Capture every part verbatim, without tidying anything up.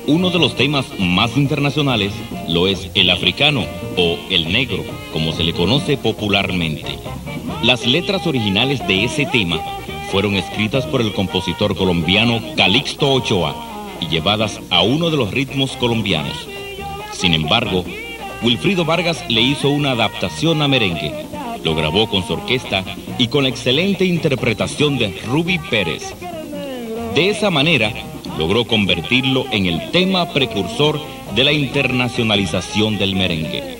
Uno de los temas más internacionales lo es el africano o el negro, como se le conoce popularmente. Las letras originales de ese tema fueron escritas por el compositor colombiano Calixto Ochoa y llevadas a uno de los ritmos colombianos. Sin embargo, Wilfrido Vargas le hizo una adaptación a merengue, lo grabó con su orquesta y con la excelente interpretación de Ruby Pérez. De esa manera, logró convertirlo en el tema precursor de la internacionalización del merengue.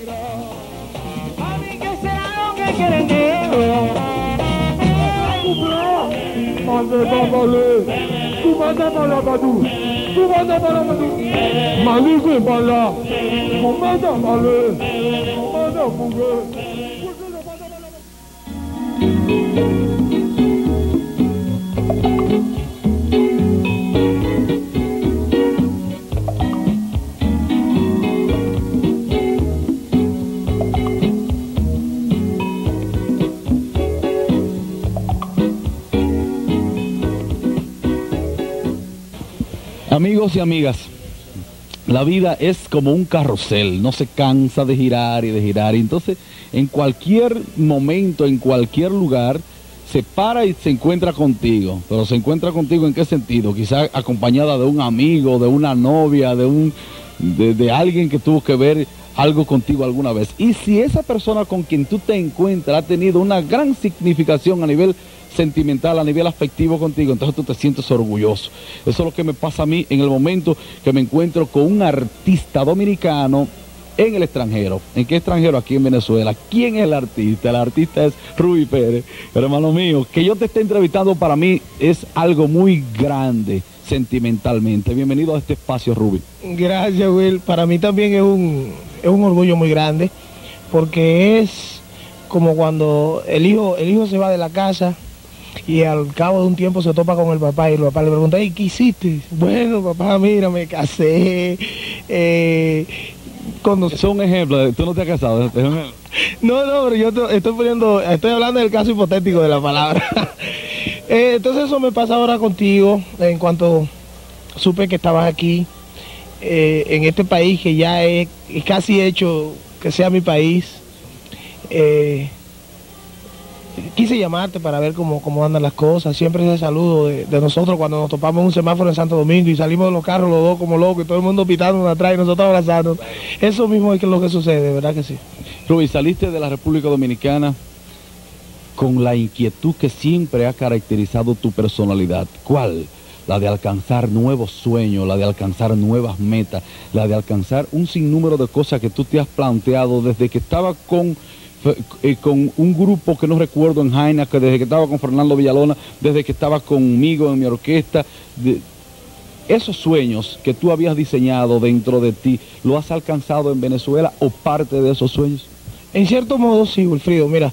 Amigos y amigas, la vida es como un carrusel, no se cansa de girar y de girar, y entonces en cualquier momento, en cualquier lugar, se para y se encuentra contigo. Pero se encuentra contigo ¿en qué sentido? Quizás acompañada de un amigo, de una novia, de, un, de, de alguien que tuvo que ver algo contigo alguna vez. Y si esa persona con quien tú te encuentras ha tenido una gran significación a nivel sentimental, a nivel afectivo contigo, entonces tú te sientes orgulloso. Eso es lo que me pasa a mí en el momento que me encuentro con un artista dominicano en el extranjero. ¿En qué extranjero? Aquí en Venezuela. ¿Quién es el artista? El artista es Ruby Pérez. Pero hermano mío, que yo te esté entrevistando para mí es algo muy grande sentimentalmente. Bienvenido a este espacio, Ruby. Gracias, Will. Para mí también es un, es un orgullo muy grande, porque es como cuando el hijo, el hijo se va de la casa y al cabo de un tiempo se topa con el papá y el papá le pregunta: ¿y qué hiciste? Bueno, papá, mira, me casé. Eh, cuando... Eso es un ejemplo. ¿Tú no te has casado? No, no, pero yo estoy poniendo, estoy hablando del caso hipotético de la palabra. eh, entonces eso me pasa ahora contigo, en cuanto supe que estabas aquí, eh, en este país que ya he, he casi hecho que sea mi país. Eh, Quise llamarte para ver cómo, cómo andan las cosas. Siempre ese saludo de, de nosotros cuando nos topamos en un semáforo en Santo Domingo y salimos de los carros los dos como locos y todo el mundo pitándonos atrás y nosotros abrazándonos. Eso mismo es lo que sucede, ¿verdad que sí? Ruby, saliste de la República Dominicana con la inquietud que siempre ha caracterizado tu personalidad. ¿Cuál? La de alcanzar nuevos sueños, la de alcanzar nuevas metas, la de alcanzar un sinnúmero de cosas que tú te has planteado desde que estabas con... Eh, con un grupo que no recuerdo en Jaina, que desde que estaba con Fernando Villalona, desde que estaba conmigo en mi orquesta, de, esos sueños que tú habías diseñado dentro de ti, ¿lo has alcanzado en Venezuela o parte de esos sueños? En cierto modo sí, Wilfrido. Mira,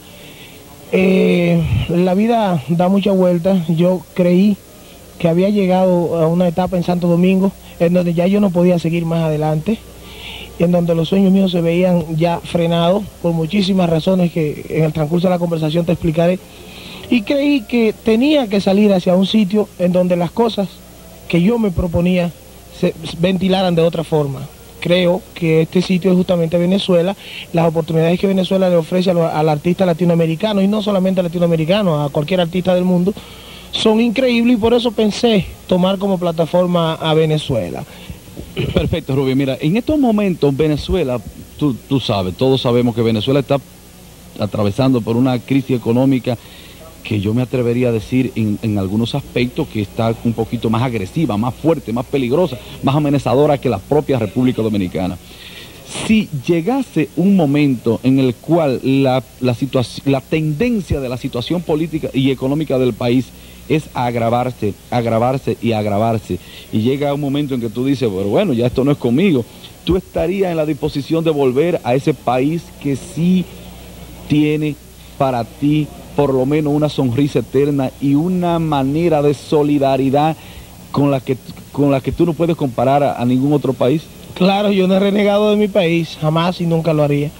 eh, la vida da muchas vueltas. Yo creí que había llegado a una etapa en Santo Domingo en donde ya yo no podía seguir más adelante, en donde los sueños míos se veían ya frenados por muchísimas razones que en el transcurso de la conversación te explicaré, y creí que tenía que salir hacia un sitio en donde las cosas que yo me proponía se ventilaran de otra forma. Creo que este sitio es justamente Venezuela, las oportunidades que Venezuela le ofrece al, al artista latinoamericano, y no solamente al latinoamericano, a cualquier artista del mundo, son increíbles, y por eso pensé tomar como plataforma a Venezuela. Perfecto, Ruby. Mira, en estos momentos Venezuela, tú, tú sabes, todos sabemos que Venezuela está atravesando por una crisis económica que yo me atrevería a decir en, en algunos aspectos que está un poquito más agresiva, más fuerte, más peligrosa, más amenazadora que la propia República Dominicana. Si llegase un momento en el cual la, la, la tendencia de la situación política y económica del país es agravarse, agravarse y agravarse, y llega un momento en que tú dices, pero bueno, ya esto no es conmigo, tú estarías en la disposición de volver a ese país que sí tiene para ti por lo menos una sonrisa eterna y una manera de solidaridad con la que, con la que tú no puedes comparar a, a ningún otro país. Claro, yo no he renegado de mi país, jamás y nunca lo haría.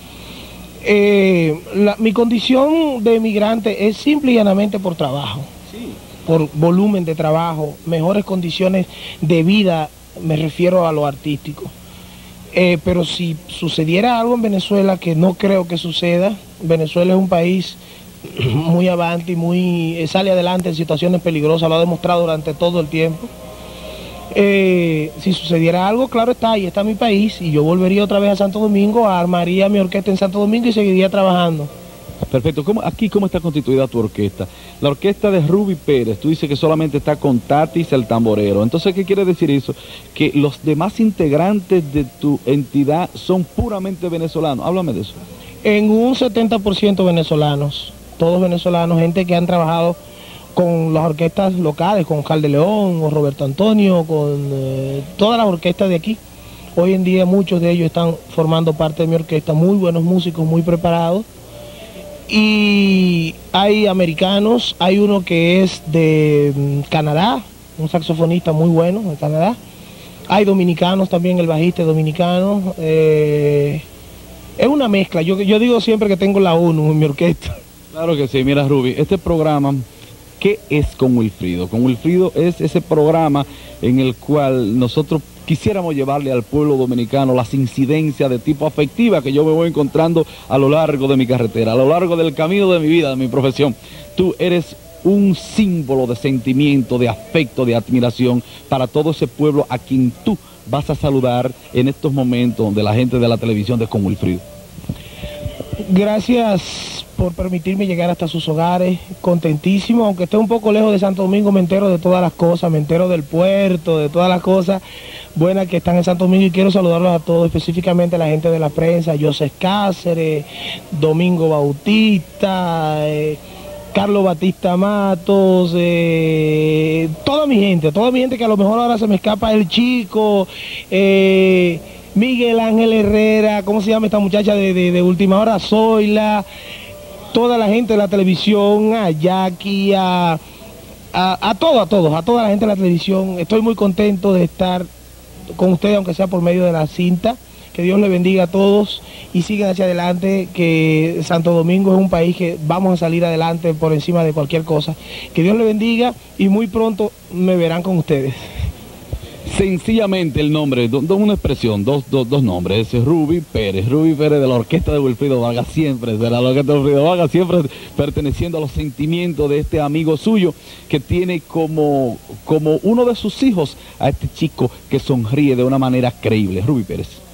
Eh, la, mi condición de emigrante es simple y llanamente por trabajo, sí. Por volumen de trabajo, mejores condiciones de vida me refiero a lo artístico. Eh, pero si sucediera algo en Venezuela, que no creo que suceda, Venezuela es un país muy avante y muy, eh, sale adelante en situaciones peligrosas, lo ha demostrado durante todo el tiempo. Eh, si sucediera algo, claro está, ahí está mi país, y yo volvería otra vez a Santo Domingo, armaría mi orquesta en Santo Domingo y seguiría trabajando. Perfecto. ¿Cómo, aquí, ¿cómo está constituida tu orquesta? La orquesta de Ruby Pérez, tú dices que solamente está con Tatis, el tamborero. Entonces, ¿qué quiere decir eso? Que los demás integrantes de tu entidad son puramente venezolanos. Háblame de eso. En un setenta por ciento venezolanos, todos venezolanos, gente que han trabajado con las orquestas locales, con Cal de León, o Roberto Antonio, con eh, todas las orquestas de aquí. Hoy en día muchos de ellos están formando parte de mi orquesta, muy buenos músicos, muy preparados. Y hay americanos, hay uno que es de mm, Canadá, un saxofonista muy bueno de Canadá. Hay dominicanos también, el bajista es dominicano. Eh, es una mezcla, yo, yo digo siempre que tengo la ONU en mi orquesta. Claro que sí. Mira, Ruby, este programa, ¿qué es Con Wilfrido? Con Wilfrido es ese programa en el cual nosotros quisiéramos llevarle al pueblo dominicano las incidencias de tipo afectiva que yo me voy encontrando a lo largo de mi carretera, a lo largo del camino de mi vida, de mi profesión. Tú eres un símbolo de sentimiento, de afecto, de admiración para todo ese pueblo a quien tú vas a saludar en estos momentos de la gente de la televisión de Con Wilfrido. Gracias por permitirme llegar hasta sus hogares, contentísimo, aunque esté un poco lejos de Santo Domingo, me entero de todas las cosas, me entero del puerto, de todas las cosas buenas que están en Santo Domingo, y quiero saludarlos a todos, específicamente a la gente de la prensa, Joseph Cáceres, Domingo Bautista, eh, Carlos Batista Matos, eh, toda mi gente, toda mi gente que a lo mejor ahora se me escapa, el Chico, eh, Miguel Ángel Herrera, ¿cómo se llama esta muchacha de, de, de Última Hora? Zoila, toda la gente de la televisión, a Jackie, a, a, a todos, a todos, a toda la gente de la televisión. Estoy muy contento de estar con ustedes, aunque sea por medio de la cinta. Que Dios les bendiga a todos y sigan hacia adelante, que Santo Domingo es un país que vamos a salir adelante por encima de cualquier cosa. Que Dios les bendiga y muy pronto me verán con ustedes. Sencillamente el nombre, do, do, una expresión, dos, dos, dos nombres, es Ruby Pérez, Ruby Pérez de la orquesta de Wilfrido Vargas, siempre será la orquesta de Wilfrido Vargas, siempre perteneciendo a los sentimientos de este amigo suyo que tiene como, como uno de sus hijos a este chico que sonríe de una manera creíble. Ruby Pérez.